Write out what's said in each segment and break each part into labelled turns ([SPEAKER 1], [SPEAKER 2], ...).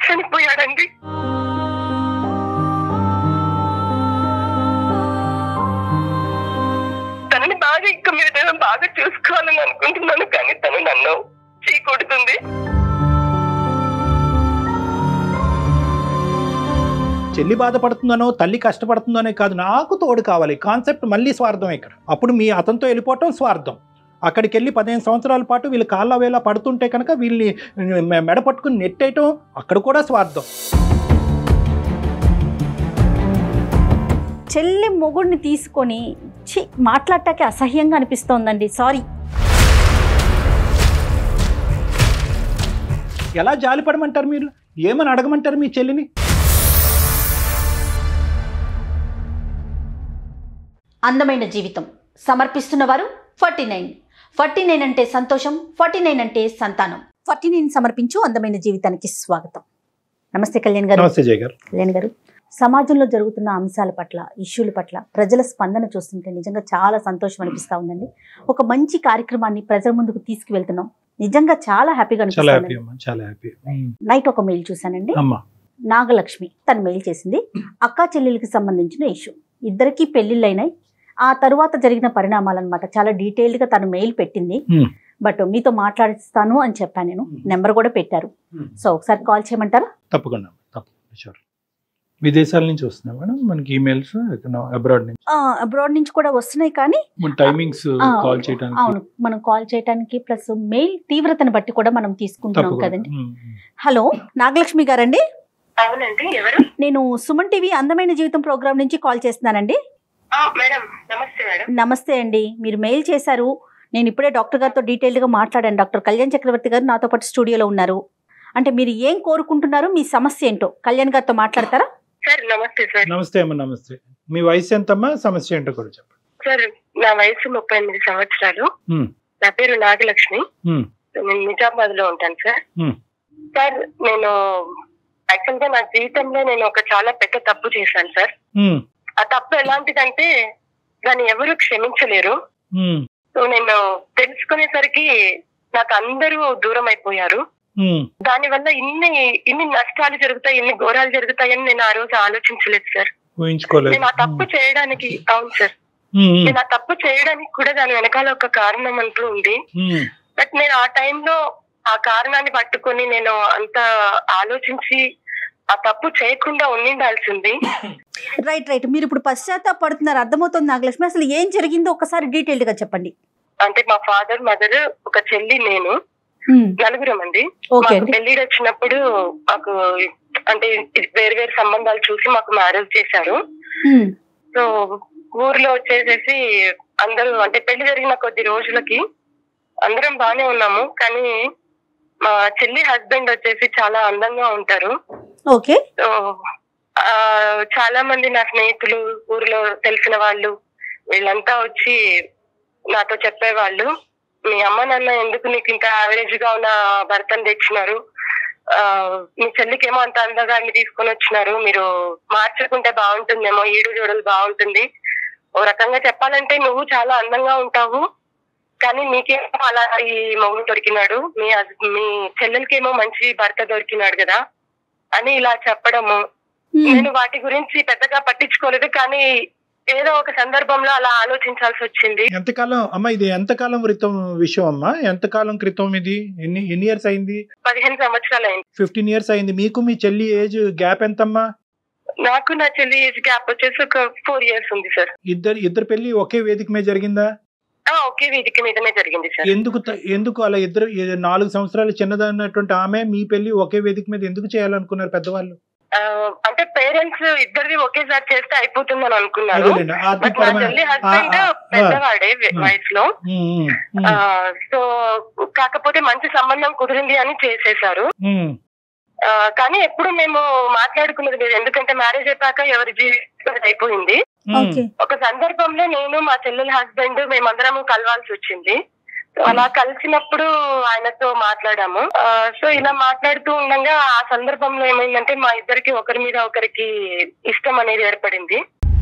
[SPEAKER 1] చనిపోయాడండి. తనని బాగా ఇంకా మీరు బాగా చూసుకోవాలని అనుకుంటున్నాను, కానీ తను నన్ను చీకొడుతుంది.
[SPEAKER 2] చెల్లి బాధపడుతుందనో తల్లి కష్టపడుతుందనే కాదు, నాకు తోడు కావాలి కాన్సెప్ట్ మళ్ళీ స్వార్థం ఇక్కడ. అప్పుడు మీ అతనితో వెళ్ళిపోవటం స్వార్థం. అక్కడికి వెళ్ళి 15 సంవత్సరాల పాటు వీళ్ళు కాళ్ళ వేళ పడుతుంటే కనుక వీళ్ళని మెడ పట్టుకుని నెట్టేయటం అక్కడ కూడా స్వార్థం.
[SPEAKER 3] చెల్లి మొగుడిని తీసుకొని మాట్లాడటానికి అసహ్యంగా అనిపిస్తోందండి. సారీ.
[SPEAKER 2] ఎలా జాలిపడమంటారు మీరు? ఏమని అడగమంటారు మీ చెల్లిని?
[SPEAKER 3] అందమైన జీవితం సమర్పిస్తున్న వారు 49 అంటే సంతోషం, 49 అంటే సంతానం. 49 సమర్పించు అందమైన జీవితానికి స్వాగతం. నమస్తే కళ్యాణ్ గారు.
[SPEAKER 2] నమస్తే జయ గారు.
[SPEAKER 3] కళ్యాణ్ గారు, సమాజంలో జరుగుతున్న అంశాల పట్ల, ఇష్యూల పట్ల ప్రజల స్పందన చూస్తుంటే నిజంగా చాలా సంతోషం అనిపిస్తూ ఉందండి. ఒక మంచి కార్యక్రమాన్ని ప్రజల ముందుకు తీసుకువెళ్తున్నాం. నిజంగా చాలా హ్యాపీగా అనిపిస్తుంది. నైట్ ఒక మెయిల్ చూసానండి. నాగలక్ష్మి తను మెయిల్ చేసింది. అక్కా చెల్లెలకి సంబంధించిన ఇష్యూ. ఇద్దరికి పెళ్లిళ్ళైనాయి. ఆ తరువాత జరిగిన పరిణామాలు అనమాట. చాలా డీటెయిల్డ్ గా తను మెయిల్ పెట్టింది. బట్ మీతో మాట్లాడిస్తాను అని చెప్పాను నేను. నెంబర్ కూడా పెట్టారు. సో ఒకసారి కాల్ చేయమంటారా?
[SPEAKER 2] తప్పకుండా. విదేశాల నుంచి వస్తున్నాయి మేడం మనకి ఈమెయిల్స్,
[SPEAKER 3] అబ్రాడ్ నుంచి కూడా వస్తున్నాయి. కానీ
[SPEAKER 2] టైమింగ్స్ కాల్ చేయడానికి,
[SPEAKER 3] అవును, మనం కాల్ చేయడానికి ప్లస్ మెయిల్ తీవ్రతను బట్టి కూడా మనం తీసుకుంటున్నాం కదండి. హలో, నాగలక్ష్మి గారండి?
[SPEAKER 1] అవునండి. ఎవరు?
[SPEAKER 3] నేను సుమన్ టీవీ అందమైన జీవితం ప్రోగ్రామ్ నుంచి కాల్ చేస్తున్నానండి. నమస్తే అండి. మీరు మెయిల్ చేశారు. నేను ఇప్పుడే డాక్టర్ గారితో డీటెయిల్డ్ గా మాట్లాడాను. డాక్టర్ కళ్యాణ్ చక్రవర్తి గారు నాతో పాటు స్టూడియోలో ఉన్నారు. అంటే మీరు ఏం కోరుకుంటున్నారు, మీ సమస్య ఏంటో కళ్యాణ్ గారితో మాట్లాడతారా?
[SPEAKER 1] నమస్తే సార్.
[SPEAKER 2] నమస్తే అమ్మా. నమస్తే. మీ వయసు ఎంతమ్మా, సమస్య ఏంటో కూడా చెప్పండి.
[SPEAKER 1] సార్ నా వయసు 38 సంవత్సరాలు. నా పేరు నాగలక్ష్మి. నేను నిజామాబాద్ లో ఉంటాను సార్. సార్ నేను యాక్చువల్ గా నా జీవితంలో నేను ఒక చాలా పెద్ద తప్పు చేశాను సార్. ఆ తప్పు ఎలాంటిదంటే దాన్ని ఎవరు క్షమించలేరు. సో నేను తెలుసుకునేసరికి నాకు అందరూ దూరం అయిపోయారు. దాని వల్ల ఇన్ని నష్టాలు జరుగుతాయి, ఇన్ని ఘోరాలు జరుగుతాయని నేను ఆ రోజు ఆలోచించలేదు సార్. నేను ఆ తప్పు చేయడానికి, అవును సార్, నేను ఆ తప్పు చేయడానికి కూడా దాని వెనకాల ఒక కారణం అంటూ ఉంది. బట్ నేను ఆ టైంలో ఆ కారణాన్ని పట్టుకొని నేను అంత ఆలోచించి ఆ తప్పు చేయకుండా ఉండాల్సింది.
[SPEAKER 3] రైట్. మీరు ఇప్పుడు పశ్చాత్తాపడుతున్నారు, అర్థమవుతుంది నాగలక్ష్మి. అసలు ఏం జరిగిందో ఒకసారి డీటెయిల్డ్ గా చెప్పండి.
[SPEAKER 1] అంటే మా ఫాదర్, మదర్, ఒక చెల్లి, నేను, నలుగురం అండి. పెళ్లిడి వచ్చినప్పుడు మాకు అంటే వేరు సంబంధాలు చూసి మాకు మ్యారేజ్ చేశారు. సో ఊర్లో వచ్చేసేసి అందరూ అంటే పెళ్లి జరిగిన కొద్ది రోజులకి అందరం బానే ఉన్నాము. కానీ మా చెల్లి హస్బెండ్ వచ్చేసి చాలా అందంగా ఉంటారు.
[SPEAKER 3] ఓకే.
[SPEAKER 1] సో చాలా మంది నా స్నేహితులు, ఊర్లో తెలిసిన వాళ్ళు వీళ్ళంతా వచ్చి నాతో చెప్పేవాళ్ళు, మీ అమ్మ నాన్న ఎందుకు నీకు ఇంత యావరేజ్ గా ఉన్న భర్తను తెచ్చినారు, మీ చెల్లికేమో అంత అందగాన్ని తీసుకొని వచ్చినారు, మీరు మార్చుకుంటే బాగుంటుందేమో, ఈడు జోడలు బాగుంటుంది. ఓ రకంగా చెప్పాలంటే నువ్వు చాలా అందంగా ఉంటావు, కానీ నీకేమో అలా ఈ మొగుడు దొరికినాడు, మీ చెల్లెలకేమో మంచి భర్త దొరికినాడు కదా అని ఇలా చెప్పడము. నేను వాటి గురించి పెద్దగా పట్టించుకోలేదు. కానీ ఏదో ఒక సందర్భంలో అలా ఆలోచించాల్సి వచ్చింది.
[SPEAKER 2] ఎంతకాలం అమ్మా ఇది? ఎంతకాలం క్రితం విషయం అమ్మా? ఎంతకాలం క్రితం ఇది? ఎన్ని ఇయర్స్ అయింది?
[SPEAKER 1] 15 సంవత్సరాలు అయింది.
[SPEAKER 2] 15 ఇయర్స్ అయింది. మీకు మీ చెల్లి ఏజ్ గ్యాప్ ఎంతమ్మా?
[SPEAKER 1] నాకు నా చెల్లి ఏజ్ గ్యాప్ వచ్చేసి ఒక 4 years ఉంది సార్.
[SPEAKER 2] ఇద్దరు పెళ్లి ఒకే వేదిక మీద జరిగిందా?
[SPEAKER 1] ఒకే వేదిక మీదనే జరిగింది సార్.
[SPEAKER 2] ఎందుకు అలా 4 సంవత్సరాలు చిన్నదన్నటువంటి ఆమె మీ పెళ్లి ఒకే వేదిక మీద ఎందుకు చేయాలనుకున్నారు పెద్దవాళ్ళు?
[SPEAKER 1] అంటే పేరెంట్స్ ఇద్దరిది ఒకేసారి చేస్తే అయిపోతుందని అనుకున్నారు. చెల్లి హస్బెండ్ పెద్దవాడే వయసులో. సో కాకపోతే మంచి సంబంధం కుదిరింది అని చేసేసారు. కానీ ఎప్పుడు మేము మాట్లాడుకున్నది లేదు, ఎందుకంటే మ్యారేజ్ అయిపోయాక ఎవరి జీవితం అయిపోయింది. ఒక సందర్భంలో నేను మా చెల్లెల హస్బెండ్ మేమందరం కలవాల్సి వచ్చింది. అలా కలిసినప్పుడు ఆయనతో మాట్లాడాము. సో ఇలా మాట్లాడుతూ ఉండగా ఆ సందర్భంలో ఏమైందంటే మా ఇద్దరికి ఒకరి మీద ఒకరికి ఇష్టం అనేది ఏర్పడింది.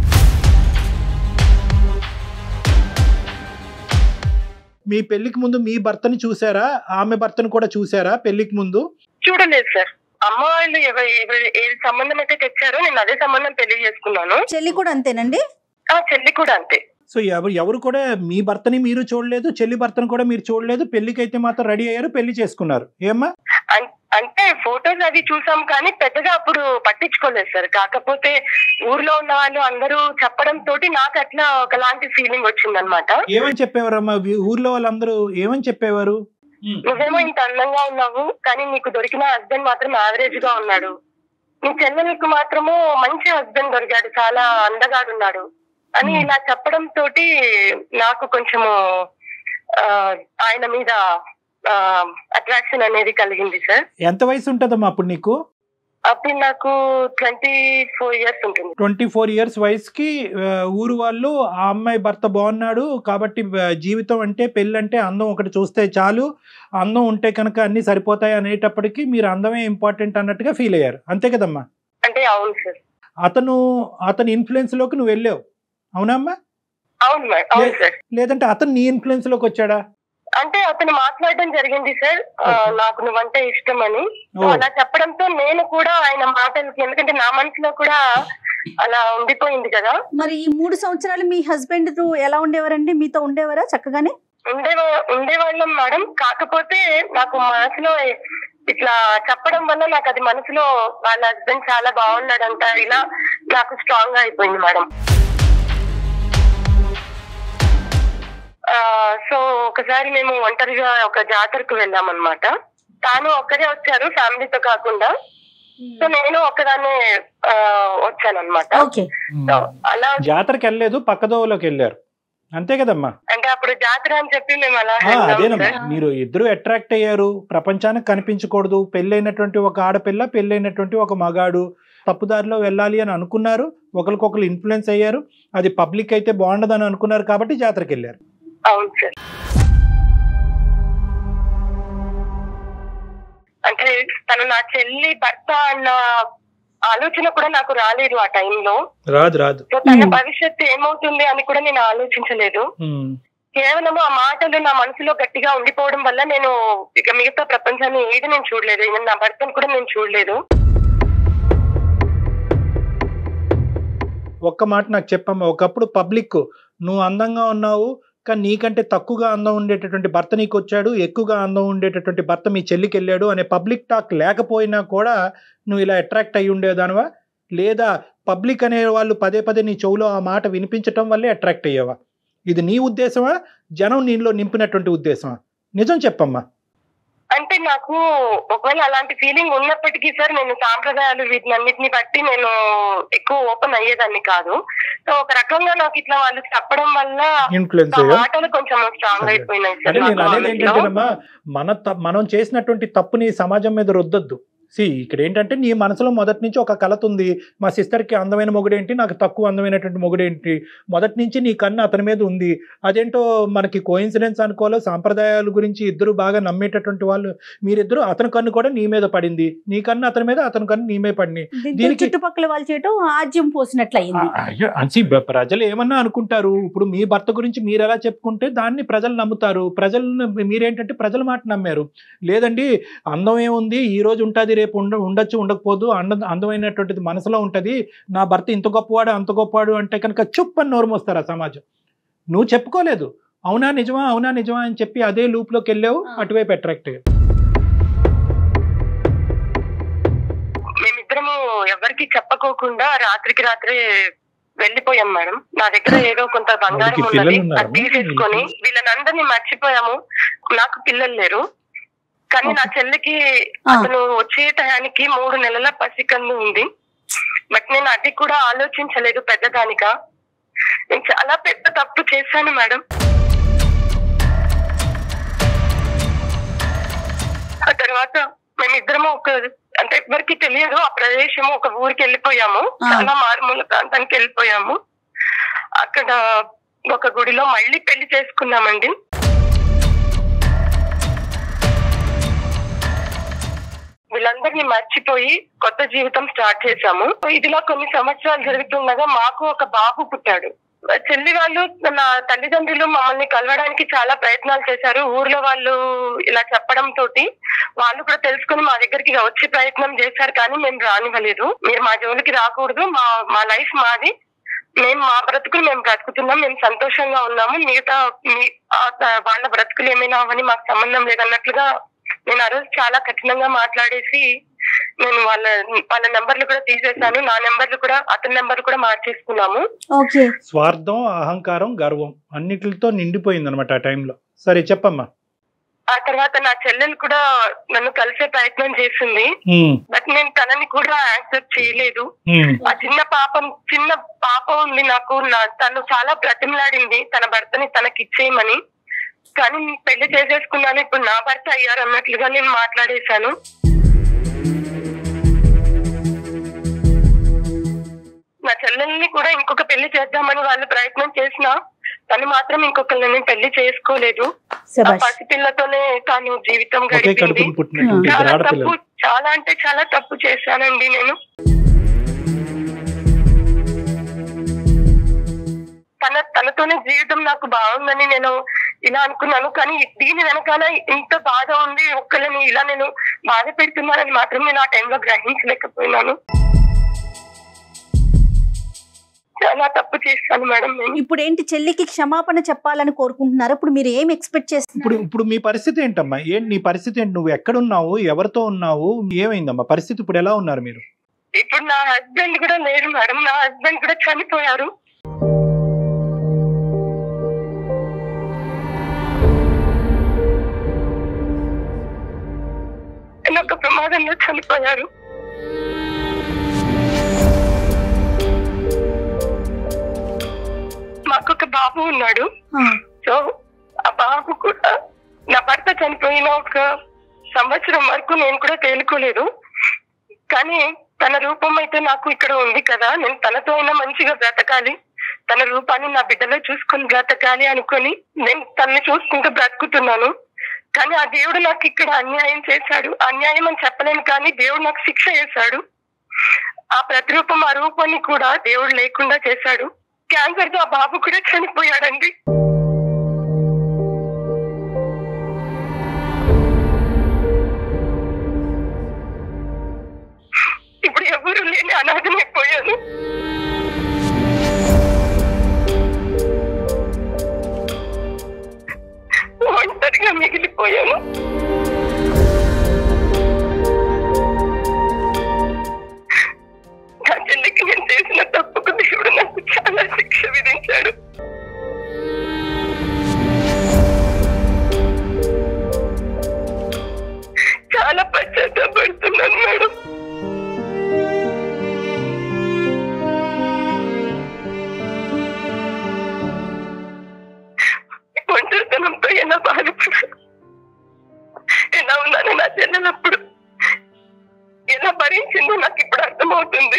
[SPEAKER 2] మీ పెళ్లికి ముందు మీ భర్తని చూసారా? ఆమె భర్తను కూడా చూసారా పెళ్లికి ముందు?
[SPEAKER 1] చూడలేదు సార్. అమ్మ వాళ్ళు ఏ సంబంధం అయితే తెచ్చారో నేను అదే సంబంధం పెళ్లి చేసుకున్నాను.
[SPEAKER 3] చెల్లి కూడా అంతేనండి?
[SPEAKER 1] చెల్లి కూడా అంతే.
[SPEAKER 2] సో ఎవరు కూడా మీ భర్తని మీరు చూడలేదు, చెల్లి భర్తను కూడా మీరు చూడలేదు, పెళ్లికి అయితే మాత్రం రెడీ అయ్యారు, పెళ్లి చేసుకున్నారు. ఏమ్మా?
[SPEAKER 1] అంటే ఫోటోస్ అవి చూసాం కానీ పెద్దగా అప్పుడు పట్టించుకోలేదు సార్. కాకపోతే ఊర్లో ఉన్న వాళ్ళు అందరూ చెప్పడం తోటి నాకు అట్లా ఒకలాంటి ఫీలింగ్ వచ్చింది అనమాట.
[SPEAKER 2] ఏమని చెప్పేవారమ్మా ఊర్లో వాళ్ళందరూ? ఏమని చెప్పేవారు?
[SPEAKER 1] నువ్వేమో ఇంత అందంగా ఉన్నావు కానీ నీకు దొరికిన హస్బెండ్ మాత్రం యావరేజ్ గా ఉన్నాడు, నీ చెల్లెలకు మాత్రము మంచి హస్బెండ్ దొరికాడు, చాలా అందగాడున్నాడు అని ఇలా చెప్పడం తోటి నాకు కొంచెము ఆయన మీద అట్రాక్షన్ అనేది కలిగింది సార్.
[SPEAKER 2] ఎంత వయసు ఉంటదమ్మా అప్పుడు నీకు?
[SPEAKER 1] అప్పుడు నాకు 24 years ఉంటుంది.
[SPEAKER 2] 24 years వయసుకి ఊరు వాళ్ళు ఆ అమ్మాయి భర్త బాగున్నాడు కాబట్టి జీవితం అంటే పెళ్ళి అంటే అందం ఒకటి చూస్తే చాలు, అందం ఉంటే కనుక అన్ని సరిపోతాయి అనేటప్పటికి మీరు అందమే ఇంపార్టెంట్ అన్నట్టుగా ఫీల్ అయ్యారు, అంతే కదమ్మా?
[SPEAKER 1] అంటే అవును సార్.
[SPEAKER 2] అతని ఇన్ఫ్లుయెన్స్ లోకి నువ్వు వెళ్ళావు, అవునమ్మా?
[SPEAKER 1] అవును సార్.
[SPEAKER 2] లేదంటే అతను నీ ఇన్ఫ్లుయెన్స్ లోకి వచ్చాడా?
[SPEAKER 1] అంటే అతను మాట్లాడడం జరిగింది సార్, నాకు నువ్వంటే ఇష్టం అని. అలా చెప్పడంతో నేను కూడా ఆయన మాటలకి, ఎందుకంటే నా మనసులో కూడా అలా ఉండిపోయింది కదా.
[SPEAKER 3] మరి ఈ 3 సంవత్సరాలు మీ హస్బెండ్ ఎలా ఉండేవారండి? మీతో ఉండేవారా? చక్కగానే
[SPEAKER 1] ఉండేవాళ్ళం మేడం. కాకపోతే నాకు మనసులో ఇట్లా చెప్పడం వల్ల నాకు అది మనసులో వాళ్ళ హస్బెండ్ చాలా బాగున్నాడంట, ఇలా నాకు స్ట్రాంగ్ గా అయిపోయింది మేడం. సో ఒకసారి మేము ఒంటరిగా ఒక జాతరకు వెళ్ళాం అనమాట. తాను ఒక్కరే వచ్చారు, ఫ్యామిలీతో కాకుండా. సో నేను ఒక్కదాన్నే వచ్చాను అనమాట.
[SPEAKER 2] అలా జాతరకి వెళ్ళలేదు, పక్కదోవలోకి వెళ్ళారు, అంతే కదమ్మా?
[SPEAKER 1] అంటే అప్పుడు జాతర అని చెప్పి మేము అలా
[SPEAKER 2] అదేనమ్మా, మీరు ఇద్దరు అట్రాక్ట్ అయ్యారు, ప్రపంచానికి కనిపించకూడదు, పెళ్ళైనటువంటి ఒక ఆడపిల్ల, పెళ్ళైనటువంటి ఒక మగాడు తప్పుదారిలో వెళ్ళాలి అని అనుకున్నారు, ఒకరికొకరు ఇన్ఫ్లుయెన్స్ అయ్యారు, అది పబ్లిక్ అయితే బాగుండదని అనుకున్నారు కాబట్టి జాతరకి వెళ్ళారు.
[SPEAKER 1] అవును సార్. అంటే తను నా చెల్లి భర్త అన్న ఆలోచన కూడా నాకు రాలేదు ఆ టైంలో.
[SPEAKER 2] రాదు.
[SPEAKER 1] తన భవిష్యత్తు ఏమవుతుంది అని కూడా నేను ఆలోచించలేదు. కేవలం ఆ మాటలు నా మనసులో గట్టిగా ఉండిపోవడం వల్ల నేను ఇక మిగతా ప్రపంచాన్ని ఏది నేను చూడలేదు, నా భర్తను కూడా నేను చూడలేదు.
[SPEAKER 2] ఒక్క మాట నాకు చెప్పమ్మా, ఒకప్పుడు పబ్లిక్ నువ్వు అందంగా ఉన్నావు కానీ నీకంటే తక్కువగా అందం ఉండేటటువంటి భర్త నీకు వచ్చాడు, ఎక్కువగా అందం ఉండేటటువంటి భర్త మీ చెల్లికి వెళ్ళాడు అనే పబ్లిక్ టాక్ లేకపోయినా కూడా నువ్వు ఇలా అట్రాక్ట్ అయ్యి ఉండేదానివా? లేదా పబ్లిక్ అనే వాళ్ళు పదే పదే నీ చెవులో ఆ మాట వినిపించటం వల్లే అట్రాక్ట్ అయ్యావా? ఇది నీ ఉద్దేశమా, జనం నీలో నింపినటువంటి ఉద్దేశమా? నిజం చెప్పమ్మా.
[SPEAKER 1] అంటే నాకు ఒకవేళ అలాంటి ఫీలింగ్ ఉన్నప్పటికీ సార్, నేను సాంప్రదాయాలు వీటినన్నిటిని బట్టి నేను ఎక్కువ ఓపెన్ అయ్యేదాన్ని కాదు. సో ఒక రకంగా నాకు ఇట్లా వాళ్ళు చెప్పడం వల్ల మాటలు కొంచెం స్ట్రాంగ్ అయిపోయినాయి సార్.
[SPEAKER 2] నేను అనేది ఏంటంటేనమ్మా, మనం చేసినటువంటి తప్పుని సమాజం మీద రుద్దొద్దు. ఇక్కడ ఏంటంటే నీ మనసులో మొదటి నుంచి ఒక కలత ఉంది, మా సిస్టర్కి అందమైన మొగుడేంటి, నాకు తక్కువ అందమైనటువంటి మొగుడేంటి, మొదటి నుంచి నీ కన్ను అతని మీద ఉంది. అదేంటో మనకి కోయిన్సిడెన్స్ అనుకోవాలో, సాంప్రదాయాల గురించి ఇద్దరు బాగా నమ్మేటటువంటి వాళ్ళు మీరిద్దరు, అతని కన్ను కూడా నీ మీద పడింది, నీ కన్ను అతని మీద, అతని కన్ను నీ మీద పడింది.
[SPEAKER 3] దీనికి చుట్టుపక్కల వాళ్ళు చేయటం ఆజ్యం పోసినట్లయింది.
[SPEAKER 2] ప్రజలు ఏమన్నా అనుకుంటారు. ఇప్పుడు మీ భర్త గురించి మీరు ఎలా చెప్పుకుంటే దాన్ని ప్రజలు నమ్ముతారు. మీరేంటంటే ప్రజల మాట నమ్మారు. లేదండి అందం ఏముంది, ఈ రోజు ఉంటుంది, రేపు ఉండొచ్చు, ఉండకపోదు, అందమైనటువంటిది మనసులో ఉంటది, నా భర్త ఇంత గొప్పవాడు అంత గొప్పవాడు అంటే కనుక చుప్పని నోరు మోస్తారు ఆ సమాజం. నువ్వు చెప్పుకోలేదు, అవునా నిజమా అని చెప్పి అదే లూప్ లోకి వెళ్ళావు, అటువైపు అట్రాక్ట్ అయ్యావు.
[SPEAKER 1] మేమిద్దరము ఎవరికి చెప్పకోకుండా రాత్రికి రాత్రే వెళ్ళిపోయాం మేడం. నా దగ్గర ఏదో కొంత బంగారం ఉన్నది, అది తీసేసుకొని వీళ్ళనందరినీ మర్చిపోయాము. నాకు పిల్లలు లేరు కానీ నా చెల్లికి అతను వచ్చే టయానికి 3 నెలల పసికందు ఉంది. బట్ నేను అది కూడా ఆలోచించలేదు పెద్దదానిగా. నేను చాలా పెద్ద తప్పు చేశాను మేడం. ఆ తర్వాత మేమిద్దరము అంటే ఎవరికి తెలియదు ఆ ప్రదేశము, ఒక ఊరికి వెళ్ళిపోయాము, చాలా మారుమూల ప్రాంతానికి వెళ్ళిపోయాము. అక్కడ ఒక గుడిలో మళ్ళీ పెళ్లి చేసుకున్నామండి. వీళ్ళందరినీ మర్చిపోయి కొత్త జీవితం స్టార్ట్ చేశాము. ఇదిలా కొన్ని సంవత్సరాలు జరుగుతుండగా మాకు ఒక బాబు పుట్టాడు. చెల్లి వాళ్ళు నా తల్లిదండ్రులు మమ్మల్ని కలవడానికి చాలా ప్రయత్నాలు చేశారు. ఊర్లో వాళ్ళు ఇలా చెప్పడం తోటి వాళ్ళు కూడా తెలుసుకుని మా దగ్గరికి వచ్చి ప్రయత్నం చేశారు, కానీ మేము రానివ్వలేదు. మీరు మా జోలికి రాకూడదు, మా లైఫ్ మాది, మేము మా బ్రతుకులు మేము బ్రతుకుతున్నాం, మేము సంతోషంగా ఉన్నాము, మిగతా వాళ్ళ బ్రతుకులు ఏమైనా అవని మాకు సంబంధం లేదన్నట్లుగా నేను ఆ రోజు చాలా కఠినంగా మాట్లాడేసి నేను వాళ్ళ నెంబర్లు కూడా తీసేశాను. నా నెంబర్లు కూడా అతని నెంబర్లు కూడా మార్చేసుకున్నాము.
[SPEAKER 2] స్వార్థం, అహంకారం, గర్వం అన్నిటితో నిండిపోయింది అనమాట ఆ టైంలో. సరే చెప్పమ్మా.
[SPEAKER 1] ఆ తర్వాత నా చెల్లెలు కూడా నన్ను కలిసే ప్రయత్నం చేసింది, బట్ నేను తనని కూడా యాక్సెప్ట్ చేయలేదు. ఆ చిన్న పాప ఉంది నాకు, తను చాలా బ్రతిమలాడింది తన భర్తని తనకి ఇచ్చేయమని, కానీ పెళ్లి చేసేసుకున్నాను, ఇప్పుడు నా భర్త అయ్యారు అన్నట్లుగా నేను మాట్లాడేశాను. నా చెల్లెల్ని కూడా ఇంకొక పెళ్లి చేద్దామని వాళ్ళు ప్రయత్నం చేసినా తను మాత్రం ఇంకొకరిని పెళ్లి చేసుకోలేదు. పసిపిల్లతోనే తాను జీవితం గడిపింది. చాలా అంటే చాలా తప్పు చేశానండి నేను. తనతోనే జీవితం నాకు బాగుందని నేను ఇలా అనుకున్నాను, కానీ దీని వెనకాల ఇంత బాధ ఉంది, ఒక్కరిని ఇలా నేను బాధ పెడుతున్నానని మాత్రం నేను ఆ టైంలో గ్రహించలేకపోయినాను. చాలా తప్పు చేస్తాను మేడం.
[SPEAKER 3] ఇప్పుడు ఏంటి, చెల్లికి క్షమాపణ చెప్పాలని కోరుకుంటున్నారు? ఇప్పుడు మీరు ఏం ఎక్స్పెక్ట్ చేస్తున్నారు?
[SPEAKER 2] ఇప్పుడు మీ పరిస్థితి ఏంటమ్మా? ఏంటి నీ పరిస్థితి ఏంటి? నువ్వు ఎక్కడున్నావు, ఎవరితో ఉన్నావు, ఏమైందమ్మా పరిస్థితి? ఇప్పుడు ఎలా ఉన్నారు మీరు?
[SPEAKER 1] ఇప్పుడు నా హస్బెండ్ కూడా లేరు మేడం, నా హస్బెండ్ కూడా చనిపోయారు. ఒక ప్రమాదంలో చనిపోయారు. మాకు ఒక బాబు ఉన్నాడు. సో ఆ బాబు కూడా నా భర్త చనిపోయిన ఒక సంవత్సరం వరకు నేను కూడా తేలుకోలేదు, కానీ తన రూపం అయితే నాకు ఇక్కడ ఉంది కదా, నేను తనతో అయినా మంచిగా బ్రతకాలి, తన రూపాన్ని నా బిడ్డలో చూసుకొని బ్రతకాలి అనుకొని నేను తనని చూసుకుంటూ బ్రతుకుతున్నాను. కానీ ఆ దేవుడు నాకు ఇక్కడ అన్యాయం చేశాడు. అన్యాయం అని చెప్పలేను, కానీ దేవుడు నాకు శిక్ష చేశాడు. ఆ ప్రతిరూపం, ఆ రూపాన్ని కూడా దేవుడు లేకుండా చేశాడు. క్యాన్సర్ తో ఆ బాబు కూడా చనిపోయాడండి. ఇప్పుడు ఎవరు లేని అనాథమైపోయాను. ఒంటరిగా మిగిలిపోయాను. నా చెల్లికి నేను చేసిన తప్పుకు దేవుడు నాకు చాలా శిక్ష విధించాడు. చాలా పశ్చాత్తాపడుతున్నాను మేడం. ఒంటరితనంతో ఎలా బాధపడాను, ఎలా ఉన్నాను నా చెల్లెలప్పుడు ఎలా భరించిందో నాకు ఇప్పుడు అర్థమవుతుంది.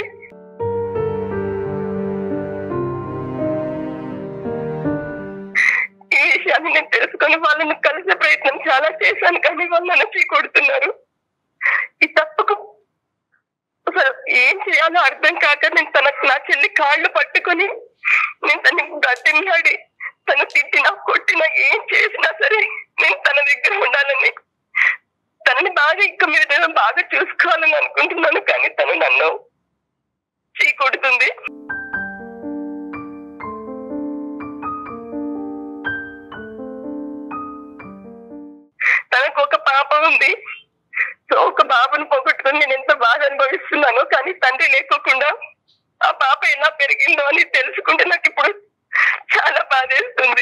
[SPEAKER 1] ఈ విషయాన్ని నేను తెలుసుకొని వాళ్ళని కలిసే ప్రయత్నం చాలా చేశాను, కానీ వాళ్ళు నన్ను కొడుతున్నారు. ఈ తప్పుకు అసలు ఏం చేయాలో అర్థం కాక నేను నా చెల్లి కాళ్ళు పట్టుకొని నేను తనని బ్రతిమలాడి, తను తిట్టినా కొట్టినా ఏం చేసినా సరే నేను తన దగ్గర ఉండాలని, తనని బాగా ఇంకా మీద బాగా చూసుకోవాలని అనుకుంటున్నాను, కానీ తను నన్ను చీకొడుతుంది. తనకు ఒక పాప ఉంది. సో ఒక బాబుని పోగొట్టుకుని నేను ఎంత బాధ అనుభవిస్తున్నాను, కానీ తండ్రి లేకోకుండా ఆ పాప ఎలా పెరిగిందో అని తెలుసుకుంటే నాకు ఇప్పుడు చాలా బాధేస్తుంది.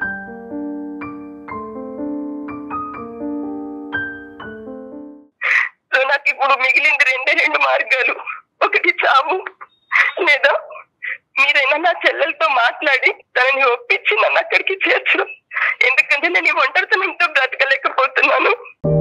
[SPEAKER 1] సో నాకు ఇప్పుడు మిగిలింది రెండు మార్గాలు. ఒకటి చావు, లేదా మీరైనా నా చెల్లెలతో మాట్లాడి తనని ఒప్పించి నన్ను అక్కడికి చేర్చడం. ఎందుకంటే నేను ఈ ఒంటరితనంతో బ్రతకలేకపోతున్నాను.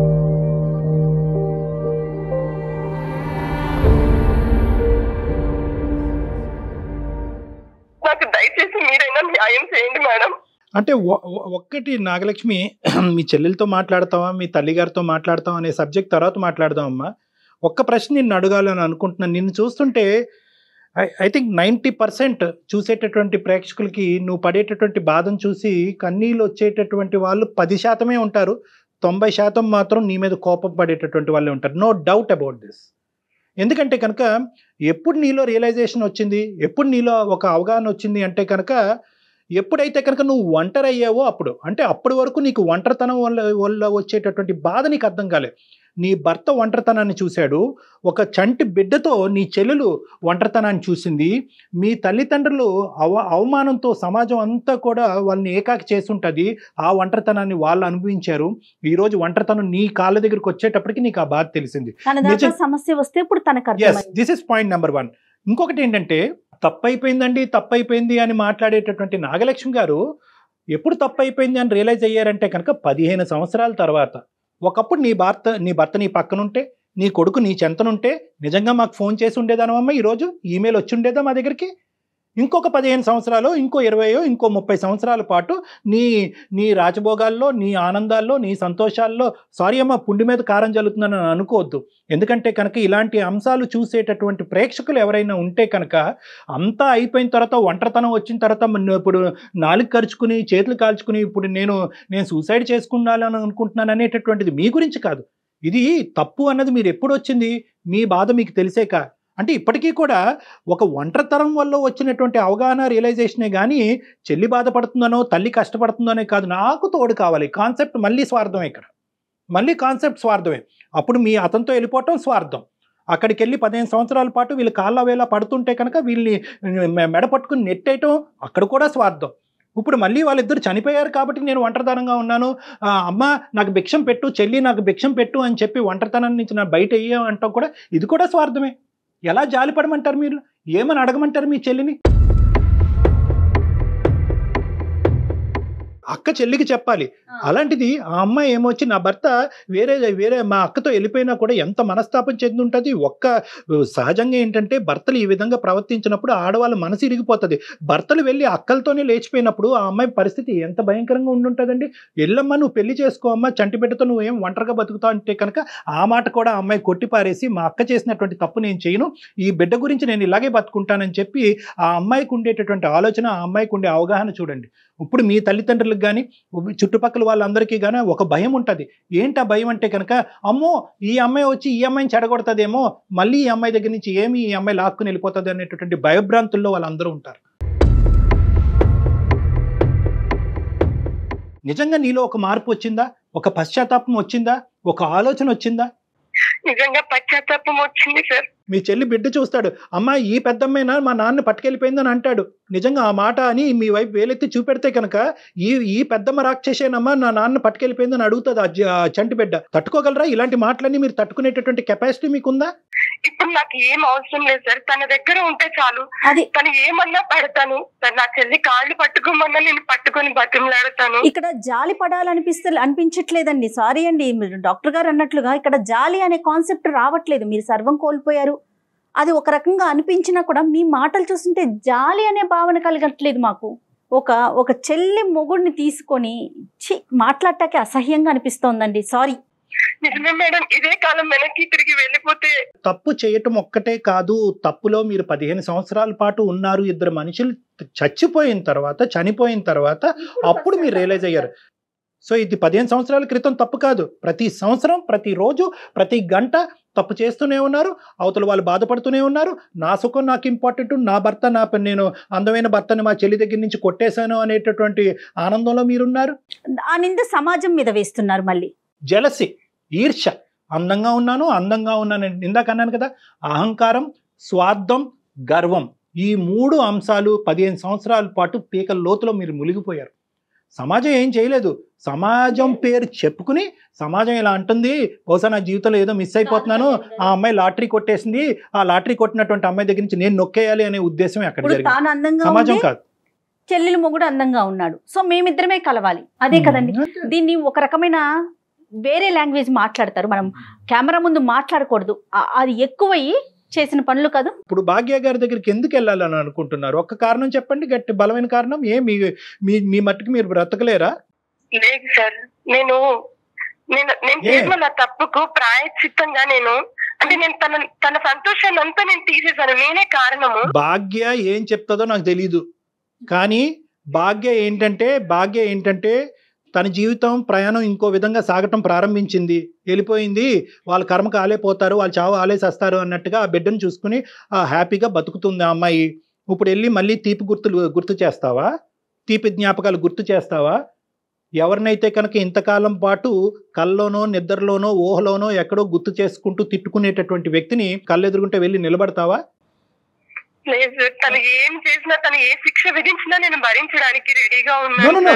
[SPEAKER 1] నాకు దయచేసి మీరైనా న్యాయం చేయండి మేడం.
[SPEAKER 2] అంటే ఒక్కటి నాగలక్ష్మి, మీ చెల్లెలతో మాట్లాడతావా, మీ తల్లిగారితో మాట్లాడతావా అనే సబ్జెక్ట్ తర్వాత మాట్లాడదామమ్మా. ఒక్క ప్రశ్న నిన్ను అడగాలని అనుకుంటున్నాను. నిన్ను చూస్తుంటే ఐ థింక్ 90% చూసేటటువంటి ప్రేక్షకులకి నువ్వు పడేటటువంటి బాధను చూసి కన్నీళ్ళు వచ్చేటటువంటి వాళ్ళు 10% ఉంటారు, 90% మాత్రం నీ మీద కోపం పడేటటువంటి వాళ్ళే ఉంటారు. No doubt about this. ఎందుకంటే కనుక ఎప్పుడు నీలో రియలైజేషన్ వచ్చింది, ఎప్పుడు నీలో ఒక అవగాహన వచ్చింది అంటే కనుక ఎప్పుడైతే కనుక నువ్వు ఒంటరి అయ్యావో అప్పుడు. అంటే అప్పటి వరకు నీకు ఒంటరితనం వల్ల వచ్చేటటువంటి బాధ నీకు అర్థం కాలే. నీ భర్త ఒంటరితనాన్ని చూశాడు, ఒక చంటి బిడ్డతో నీ చెల్లెలు ఒంటరితనాన్ని చూసింది, మీ తల్లిదండ్రులు అవమానంతో సమాజం అంతా కూడా వాళ్ళని ఏకాకి చేస్తుంటుంది, ఆ ఒంటరితనాన్ని వాళ్ళు అనుభవించారు. ఈరోజు ఒంటరితనం నీ కాళ్ళ దగ్గరికి వచ్చేటప్పటికి నీకు ఆ బాధ తెలిసింది.
[SPEAKER 3] సమస్య వస్తే ఇప్పుడు
[SPEAKER 2] దిస్ ఇస్ పాయింట్ నెంబర్ 1. ఇంకొకటి ఏంటంటే తప్పైపోయిందండి తప్పైపోయింది అని మాట్లాడేటటువంటి నాగలక్ష్మి గారు ఎప్పుడు తప్పైపోయింది అని రియలైజ్ అయ్యారంటే కనుక 15 సంవత్సరాల తర్వాత. ఒకప్పుడు నీ భర్త నీ పక్కనుంటే, నీ కొడుకు నీ చెంతనుంటే నిజంగా మాకు ఫోన్ చేసి ఉండేదానమ్మా, ఈరోజు ఈమెయిల్ వచ్చి ఉండేదా మా దగ్గరికి. ఇంకొక 15 సంవత్సరాలు, ఇంకో 20, ఇంకో 30 సంవత్సరాల పాటు నీ రాజభోగాల్లో, నీ ఆనందాల్లో, నీ సంతోషాల్లో, సారీ అమ్మ పుండి మీద కారం జల్లుతుందని అనుకోవద్దు. ఎందుకంటే కనుక ఇలాంటి అంశాలు చూసేటటువంటి ప్రేక్షకులు ఎవరైనా ఉంటే కనుక అంతా అయిపోయిన తర్వాత, ఒంటరితనం వచ్చిన తర్వాత ఇప్పుడు నాలుగు ఖర్చుకుని చేతులు కాల్చుకుని ఇప్పుడు నేను సూసైడ్ చేసుకున్నాను అనుకుంటున్నాను అనేటటువంటిది మీ గురించి కాదు. ఇది తప్పు అన్నది మీరు ఎప్పుడు వచ్చింది, మీ బాధ మీకు తెలిసేక. అంటే ఇప్పటికీ కూడా ఒక ఒంటరితనం వల్ల వచ్చినటువంటి అవగాహన రియలైజేషనే కానీ చెల్లి బాధపడుతుందనో తల్లి కష్టపడుతుందనే కాదు, నాకు తోడు కావాలి కాన్సెప్ట్ మళ్ళీ స్వార్థమే. ఇక్కడ మళ్ళీ కాన్సెప్ట్ స్వార్థమే. అప్పుడు మీ అతనితో వెళ్ళిపోవటం స్వార్థం. అక్కడికి వెళ్ళి 15 సంవత్సరాల పాటు వీళ్ళు కాళ్ళ వేళ పడుతుంటే కనుక వీళ్ళని మెడ పట్టుకుని నెట్టేయటం అక్కడ కూడా స్వార్థం. ఇప్పుడు మళ్ళీ వాళ్ళిద్దరు చనిపోయారు కాబట్టి నేను ఒంటరితనంగా ఉన్నాను, అమ్మ నాకు భిక్షం పెట్టు, చెల్లి నాకు భిక్షం పెట్టు అని చెప్పి ఒంటరితనం నుంచి నా బయట అంటాం కూడా ఇది కూడా స్వార్థమే. ఎలా జాలిపడమంటారు మీరు, ఏమని అడగమంటారు మీ చెల్లిని? అక్క చెల్లికి చెప్పాలి. అలాంటిది ఆ అమ్మాయి ఏమొచ్చి నా భర్త వేరే మా అక్కతో వెళ్ళిపోయినా కూడా ఎంత మనస్తాపం చెంది ఉంటుంది. సహజంగా ఏంటంటే భర్తలు ఈ విధంగా ప్రవర్తించినప్పుడు ఆడవాళ్ళ మనసు ఇరిగిపోతుంది. భర్తలు వెళ్ళి అక్కలతోనే లేచిపోయినప్పుడు ఆ అమ్మాయి పరిస్థితి ఎంత భయంకరంగా ఉండుంటుందండి. వెళ్ళమ్మా నువ్వు పెళ్లి చేసుకో అమ్మా, చంటి బిడ్డతో నువ్వేం ఒంటరిగా బతుకుతావు అంటే కనుక ఆ మాట కూడా ఆ అమ్మాయి కొట్టిపారేసి మా అక్క చేసినటువంటి తప్పు నేను చేయను, ఈ బిడ్డ గురించి నేను ఇలాగే బతుకుంటానని చెప్పి ఆ అమ్మాయికి ఉండేటటువంటి ఆలోచన, ఆ అమ్మాయికి ఉండే అవగాహన చూడండి. ఇప్పుడు మీ తల్లిదండ్రులకు కానీ చుట్టుపక్కల వాళ్ళందరికీ కానీ ఒక భయం ఉంటుంది. ఏంటి ఆ భయం అంటే కనుక అమ్మో ఈ అమ్మాయి వచ్చి ఈ అమ్మాయిని చెడగొడుతుందేమో, మళ్ళీ ఈ అమ్మాయి దగ్గర నుంచి ఏమి ఈ అమ్మాయి లాక్కుని వెళ్ళిపోతుంది అనేటటువంటి భయభ్రాంతుల్లో వాళ్ళందరూ ఉంటారు. నిజంగా నీలో ఒక మార్పు వచ్చిందా, ఒక పశ్చాత్తాపం వచ్చిందా, ఒక ఆలోచన వచ్చిందా?
[SPEAKER 1] నిజంగా పశ్చాత్తాపం వచ్చింది సార్.
[SPEAKER 2] మీ చెల్లి బిడ్డ చూస్తాడు, అమ్మా ఈ పెద్దమ్మైనా మా నాన్న పట్టుకెళ్ళిపోయిందని అంటాడు. నిజంగా ఆ మాట అని మీ వైపు వేలెత్తి చూపెడితే కనుక ఈ పెద్దమ్మ రాక్షసేనమ్మా నా నాన్న పట్టుకెళ్ళిపోయిందని అడుగుతుంది ఆ చంటి బిడ్డ. తట్టుకోగలరా? ఇలాంటి మాటలన్నీ మీరు తట్టుకునేటటువంటి కెపాసిటీ మీకుందా?
[SPEAKER 1] ఇప్పుడు నాకు ఏం అవసరం లేదు సార్, తన దగ్గర ఉంటే చాలు. తను ఏమన్నా పడతాను, నా చెల్లి కాళ్ళు పట్టుకోమన్నా నేను పట్టుకొని బతిమలాడతాను.
[SPEAKER 3] ఇక్కడ జాలి అనిపించట్లేదండి. సారీ అండి, మీరు డాక్టర్ గారు అన్నట్లుగా ఇక్కడ జాలి అనే కాన్సెప్ట్ రావట్లేదు. మీరు సర్వం కోల్పోయారు, అది ఒక రకంగా అనిపించినా కూడా మీ మాటలు చూస్తుంటే జాలి అనే భావన కలగట్లేదు మాకు. ఒక చెల్లి మొగుడిని తీసుకొని మాట్లాడటానికి అసహ్యంగా అనిపిస్తోందండి. సారీ.
[SPEAKER 1] నిజమే మేడం, ఇదే కాలం వెనక్కి తిరిగి వెళ్ళిపోతే.
[SPEAKER 2] తప్పు చేయటం ఒక్కటే కాదు, తప్పులో మీరు 15 సంవత్సరాల పాటు ఉన్నారు. ఇద్దరు మనుషులు చనిపోయిన తర్వాత అప్పుడు మీరు రియలైజ్ అయ్యారు. సో ఇది 15 సంవత్సరాల క్రితం తప్పు కాదు. ప్రతి సంవత్సరం, ప్రతిరోజు, ప్రతి గంట తప్పు చేస్తూనే ఉన్నారు. అవతల వాళ్ళు బాధపడుతూనే ఉన్నారు. నా సుఖం నాకు ఇంపార్టెంట్, నా భర్త నేను అందమైన భర్తని మా చెల్లి దగ్గర నుంచి కొట్టేశాను అనేటటువంటి ఆనందంలో మీరున్నారు.
[SPEAKER 3] ఆ నింద సమాజం మీద వేస్తున్నారు. మళ్ళీ
[SPEAKER 2] జెలసీ, ఈర్ష్య, అందంగా ఉన్నాను ఇందాక అన్నాను కదా, అహంకారం, స్వార్థం, గర్వం, ఈ 3 అంశాలు 15 సంవత్సరాల పాటు పీకల లోతులో మీరు మునిగిపోయారు. సమాజం ఏం చేయలేదు. సమాజం పేరు చెప్పుకుని సమాజం ఇలా అంటుంది, బహుశా నా జీవితంలో ఏదో మిస్ అయిపోతున్నాను, ఆ అమ్మాయి లాటరీ కొట్టేసింది, ఆ లాటరీ కొట్టినటువంటి అమ్మాయి దగ్గర నుంచి నేను నొక్కేయాలి అనే ఉద్దేశం అక్కడ జరిగింది. సమాజం కాదు.
[SPEAKER 3] చెల్లెలు మొగుడు అందంగా ఉన్నాడు, సో మేమిద్దరమే కలవాలి, అదే కదండి. దీన్ని ఒక రకమైన వేరే లాంగ్వేజ్ మాట్లాడతారు, మనం కెమెరా ముందు మాట్లాడకూడదు, అది ఎక్కువయ్యి చేసిన పనులు కాదు.
[SPEAKER 2] ఇప్పుడు భాగ్య గారి దగ్గరికి ఎందుకు వెళ్ళాలని అనుకుంటున్నారు? ఒక్క కారణం చెప్పండి, గట్టి బలమైన కారణం. మీ మట్టుకు మీరు బ్రతకలేరా?
[SPEAKER 1] లేదు సార్, నేను చేసిన తప్పుకు ప్రాయశ్చిత్తంగా నేను అంటే నేను తన సంతోషాన్ని అంతా నేను తీసేసాను, నేనే కారణము.
[SPEAKER 2] భాగ్య ఏం చెప్తుందో నాకు తెలీదు, కానీ భాగ్య ఏంటంటే తన జీవితం ప్రయాణం ఇంకో విధంగా సాగటం ప్రారంభించింది, వెళ్ళిపోయింది, వాళ్ళ కర్మ కాలే పోతారు, వాళ్ళు చావు ఆలేసేస్తారు అన్నట్టుగా ఆ బిడ్డను చూసుకుని హ్యాపీగా బతుకుతుంది ఆ అమ్మాయి. ఇప్పుడు వెళ్ళి మళ్ళీ తీపి గుర్తు చేస్తావా? తీపి జ్ఞాపకాలు గుర్తు చేస్తావా? ఎవరినైతే కనుక ఇంతకాలం పాటు కల్లోనో నిద్రలోనో ఊహలోనో ఎక్కడో గుర్తు చేసుకుంటూ తిట్టుకునేటటువంటి వ్యక్తిని కళ్ళెదురుగుంటే వెళ్ళి నిలబడతావా?
[SPEAKER 1] లేదు, తను ఏం చేసినా, తను ఏ శిక్ష విధించినా నేను భరించడానికి రెడీగా ఉన్నాను.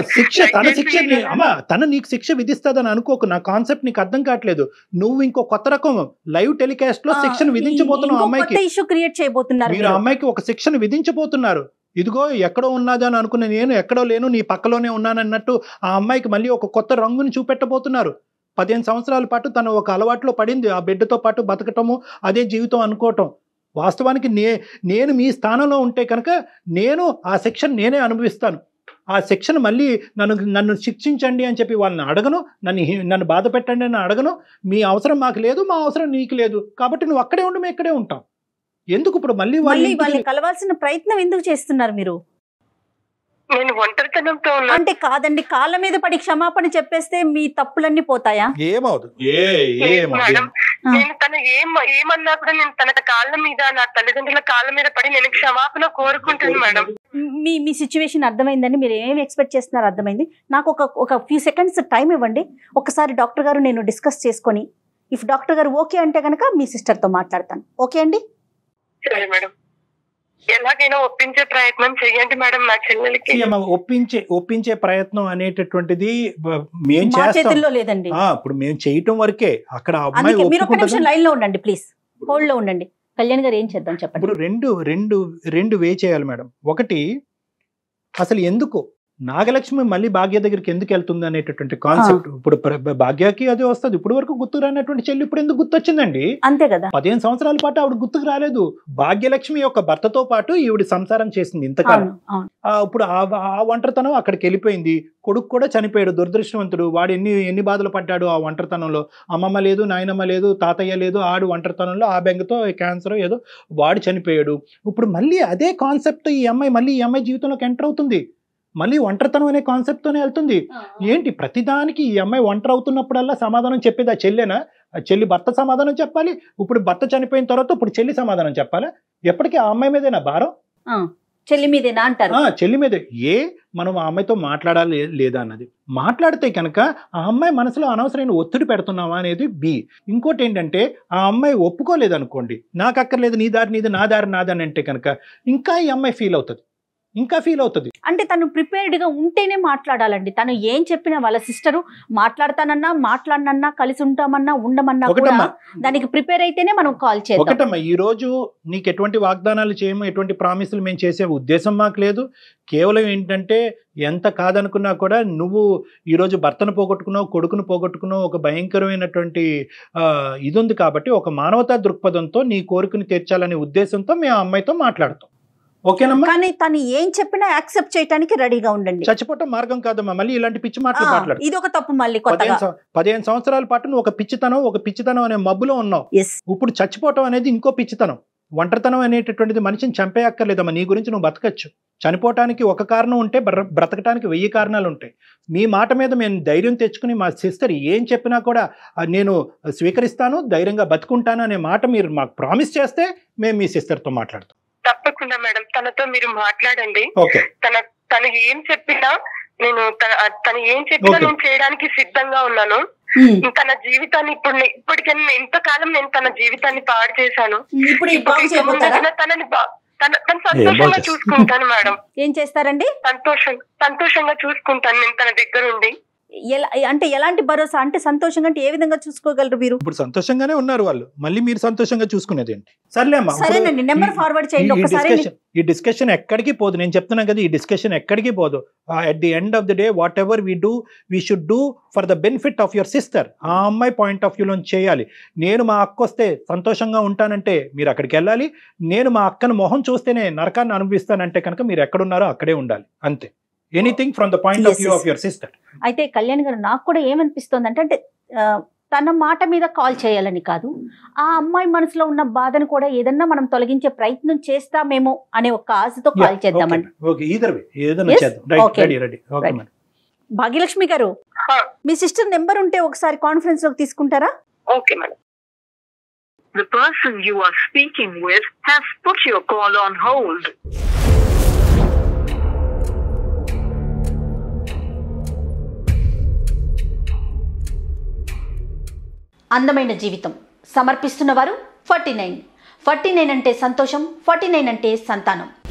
[SPEAKER 2] తను నీకు శిక్ష విధిస్తుందని అనుకోకు, నా కాన్సెప్ట్ నీకు అర్థం కావట్లేదు. నువ్వు ఇంకో కొత్త రకం లైవ్ టెలికాస్ట్ లో శిక్షను విధించబోతున్నావు అమ్మాయికి. మీరు అమ్మాయికి ఒక శిక్షను విధించబోతున్నారు. ఇదిగో ఎక్కడో ఉన్నదని అనుకున్న నేను ఎక్కడో లేను, నీ పక్కలోనే ఉన్నానన్నట్టు ఆ అమ్మాయికి మళ్ళీ ఒక కొత్త రంగుని చూపెట్టబోతున్నారు. 15 సంవత్సరాల పాటు తను ఒక అలవాట్లో పడింది, ఆ బిడ్డతో పాటు బతకటము, అదే జీవితం అనుకోవటం. వాస్తవానికి నేను మీ స్థానంలో ఉంటే కనుక నేను ఆ శిక్షను నేనే అనుభవిస్తాను. ఆ శిక్షను మళ్ళీ నన్ను శిక్షించండి అని చెప్పి వాళ్ళని అడగను, నన్ను బాధ పెట్టండి అని అడగను. మీ అవసరం మాకు లేదు, మా అవసరం నీకు లేదు, కాబట్టి నువ్వు అక్కడే ఉండు, మేము ఇక్కడే ఉంటాం. ఎందుకు ఇప్పుడు మళ్ళీ
[SPEAKER 3] వాళ్ళని కలవాల్సిన ప్రయత్నం ఎందుకు చేస్తున్నారు మీరు?
[SPEAKER 1] నేను ఒంటరితనంతో ఉన్నా.
[SPEAKER 3] అంటే కాదండి, కాళ్ళ మీద పడి క్షమాపణ చెప్పేస్తే మీ తప్పులన్నీ పోతాయా?
[SPEAKER 2] ఏమవుదు
[SPEAKER 1] మేడం, నేను తను ఏమన్నా కూడా నేను తన కాళ్ళ మీద, నా తల్లిదండ్రుల కాళ్ళ మీద పడి నేను క్షమాపణ కోరుకుంటాను మేడం.
[SPEAKER 3] మీ సిచ్యువేషన్ అర్థమైందండి, మీరు ఏమి ఎక్స్పెక్ట్ చేస్తున్నారు అర్థమైంది. నాకు ఒక ఫ్యూ సెకండ్స్ టైం ఇవ్వండి. ఒకసారి డాక్టర్ గారు నేను డిస్కస్ చేసుకొని, ఇఫ్ డాక్టర్ గారు ఓకే అంటే కనుక మీ సిస్టర్తో మాట్లాడతాను. ఓకే అండి?
[SPEAKER 1] సరే మేడం, ఎలాగైనా ఒప్పించే ప్రయత్నం చేయండి మేడం నా చెల్లెలకి.
[SPEAKER 2] ఒప్పించే ప్రయత్నం అనేటటువంటిది మేము
[SPEAKER 3] చేతుల్లో లేదండి.
[SPEAKER 2] ఇప్పుడు మేము చేయటం వరకే. అక్కడ
[SPEAKER 3] మీరు ఒక నిమిషం లైన్ లో ఉండండి ప్లీజ్, హోల్డ్ లో ఉండండి. కళ్యాణ్ గారు ఏం చేద్దాం చెప్పండి.
[SPEAKER 2] ఇప్పుడు రెండు వే చేయాలి మేడం. ఒకటి, అసలు ఎందుకు నాగలక్ష్మి మళ్ళీ భాగ్య దగ్గరికి ఎందుకు వెళ్తుంది అనేటటువంటి కాన్సెప్ట్. ఇప్పుడు భాగ్యకి అదే వస్తుంది. ఇప్పుడు వరకు గుర్తుకు రానటువంటి చెల్లి ఇప్పుడు ఎందుకు గుర్తొచ్చిందండి?
[SPEAKER 3] అంతే కదా.
[SPEAKER 2] 15 సంవత్సరాల పాటు ఆవిడ గుర్తుకు రాలేదు. భాగ్యలక్ష్మి యొక్క భర్తతో పాటు ఈవిడ సంసారం చేసింది ఇంతకాలం. ఇప్పుడు ఆ ఒంటరితనం అక్కడికి వెళ్ళిపోయింది. కొడుకు కూడా చనిపోయాడు, దురదృష్టవంతుడు. వాడు ఎన్ని బాధలు పడ్డాడు ఆ ఒంటరితనంలో. అమ్మమ్మ లేదు, నాయనమ్మ లేదు, తాతయ్య లేదు. ఆడు ఒంటరితనంలో ఆ బెంగతో క్యాన్సర్ ఏదో వాడు చనిపోయాడు. ఇప్పుడు మళ్ళీ అదే కాన్సెప్ట్ ఈ అమ్మాయి జీవితంలోకి ఎంటర్ అవుతుంది. మళ్ళీ ఒంటరితనం అనే కాన్సెప్ట్ తోనే వెళ్తుంది. ఏంటి ప్రతిదానికి ఈ అమ్మాయి ఒంటరి అవుతున్నప్పుడల్లా సమాధానం చెప్పేది ఆ చెల్లెనా? ఆ చెల్లి భర్త సమాధానం చెప్పాలి. ఇప్పుడు భర్త చనిపోయిన తర్వాత ఇప్పుడు చెల్లి సమాధానం చెప్పాలా? ఎప్పటికీ ఆ అమ్మాయి మీదేనా భారం?
[SPEAKER 3] చెల్లి మీదేనా అంటారు.
[SPEAKER 2] చెల్లి మీదే. మనం ఆ అమ్మాయితో మాట్లాడాలి లేదా అన్నది. మాట్లాడితే కనుక ఆ అమ్మాయి మనసులో అనవసరమైన ఒత్తిడి పెడుతున్నావా అనేది బి. ఇంకోటి ఏంటంటే, ఆ అమ్మాయి ఒప్పుకోలేదు అనుకోండి, నాకు అక్కర్లేదు, నీ దారి నీది, నా దారి నాదని అంటే కనుక ఇంకా ఈ అమ్మాయి ఫీల్ అవుతుంది. అంటే
[SPEAKER 3] తను ప్రిపేర్డ్ గా ఉంటేనే మాట్లాడాలండి. తను ఏం చెప్పినా వాళ్ళ సిస్టరు మాట్లాడనన్నా కలిసి ఉంటామన్నా ఉండమన్నా కూడా దానికి ప్రిపేర్ అయితేనే మనం కాల్ చేయాలి.
[SPEAKER 2] ఒకటమ్మా, ఈ రోజు నీకు ఎటువంటి వాగ్దానాలు చేయము, ఎటువంటి ప్రామిసులు మేము చేసే ఉద్దేశం మాకు లేదు. కేవలం ఏంటంటే, ఎంత కాదనుకున్నా కూడా నువ్వు ఈరోజు భర్తను పోగొట్టుకున్నావు, కొడుకును పోగొట్టుకున్నావు, ఒక భయంకరమైనటువంటి ఇది ఉంది కాబట్టి ఒక మానవతా దృక్పథంతో నీ కోరికను తీర్చాలనే ఉద్దేశంతో మేము ఆ అమ్మాయితో మాట్లాడతాం. ఓకేనమ్మా?
[SPEAKER 3] కానీ తను ఏం చెప్పినా యాక్సెప్ట్ చేయడానికి రెడీగా ఉండండి.
[SPEAKER 2] చచ్చిపోవటం మార్గం కాదమ్మా. మళ్ళీ ఇలాంటి పిచ్చి మాటలు మాట్లాడు.
[SPEAKER 3] ఇది ఒక తప్పు. మళ్ళీ
[SPEAKER 2] 15 సంవత్సరాల పాటు నువ్వు ఒక పిచ్చితనం అనే మబ్బులో ఉన్నావు. ఇప్పుడు చచ్చిపోవటం అనేది ఇంకో పిచ్చితనం. ఒంటరితనం అనేటటువంటిది మనిషిని చంపేయక్కర్లేదమ్మా. నీ గురించి నువ్వు బతకచ్చు. చనిపోవటానికి ఒక కారణం ఉంటే బ్రతకటానికి 1000 కారణాలు ఉంటాయి. మీ మాట మీద మేము ధైర్యం తెచ్చుకుని మా సిస్టర్ ఏం చెప్పినా కూడా నేను స్వీకరిస్తాను, ధైర్యంగా బతుకుంటాను అనే మాట మీరు మాకు ప్రామిస్ చేస్తే మేము మీ సిస్టర్తో మాట్లాడతాం.
[SPEAKER 1] తప్పకుండా మేడం, తనతో మీరు మాట్లాడండి. తను ఏం చెప్పినా తను ఏం చెప్పినా నేను చేయడానికి సిద్ధంగా ఉన్నాను. తన జీవితాన్ని ఇప్పటికైనా ఇంతకాలం నేను తన జీవితాన్ని పాడు చేశాను. తనని తన సంతోషంగా చూసుకుంటాను మేడం.
[SPEAKER 3] ఏం చేస్తారండి?
[SPEAKER 1] సంతోషంగా చూసుకుంటాను నేను తన దగ్గర ఉండి.
[SPEAKER 3] అంటే ఎలాంటి భరోసా? అంటే సంతోషంగా అంటే ఏ విధంగా చూసుకోగలరు మీరు?
[SPEAKER 2] ఇప్పుడు సంతోషంగానే ఉన్నారు వాళ్ళు, మళ్ళీ మీరు సంతోషంగా చూసుకునేది ఏంటి? సర్లేమ్మా,
[SPEAKER 3] సరేనండి, నెంబర్ ఫార్వర్డ్ చేయండి ఒకసారి.
[SPEAKER 2] ఈ డిస్కషన్ ఎక్కడికి పోదు. నేను చెప్తున్నాను కదా, ఈ డిస్కషన్ ఎక్కడికి పోదు. At the end of the day whatever we should do for the benefit of your sister. ఆ అమ్మాయి పాయింట్ ఆఫ్ వ్యూలో చేయాలి. నేను మా అక్క వస్తే సంతోషంగా ఉంటానంటే మీరు అక్కడికి వెళ్ళాలి. నేను మా అక్కను మొహం చూస్తేనే నరకాన్ని అనుభవిస్తానంటే కనుక మీరు ఎక్కడున్నారో అక్కడే ఉండాలి. అంతే. Anything from the point of view of your sister.
[SPEAKER 3] అయితే కళ్యాణ్ గారు, నాకు కూడా ఏమనిపిస్తుంది అంటే తన మాట మీద కాల్ చేయాలని కాదు, ఆ అమ్మాయి మనసులో ఉన్న బాధను కూడా ఏదన్నా మనం తొలగించే ప్రయత్నం చేస్తామేమో అనే ఒక ఆశతో కాల్ చేద్దామండి. భాగ్యలక్ష్మి గారు, మీ సిస్టర్ నెంబర్ ఉంటే ఒకసారి కాన్ఫరెన్స్ లోకి తీసుకుంటారా?
[SPEAKER 1] Okay madam. The person you are speaking with has put your call on hold.
[SPEAKER 3] అందమైన జీవితం సమర్పిస్తున్నవారు 49 అంటే సంతోషం, 49 అంటే సంతానం.